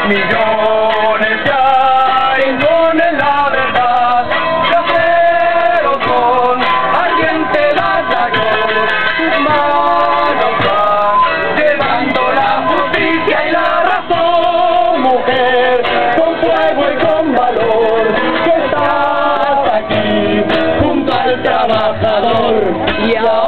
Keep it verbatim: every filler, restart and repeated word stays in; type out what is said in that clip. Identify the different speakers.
Speaker 1: Millones ya imponen la verdad, pero con ardiente batallón sus manos van llevando la justicia y la razón, mujer, con fuego y con valor, que estás aquí junto al trabajador y ahora